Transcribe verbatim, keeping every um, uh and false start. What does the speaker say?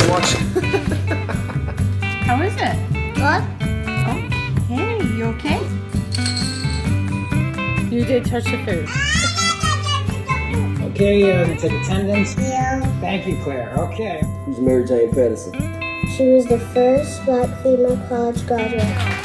watch. How is it? What? Hey, you okay? You did touch the food. Okay, uh, let's take attendance. Yeah. Thank you, Claire. Okay. Who's Mary Jane Pedersen? She was the first black female college graduate.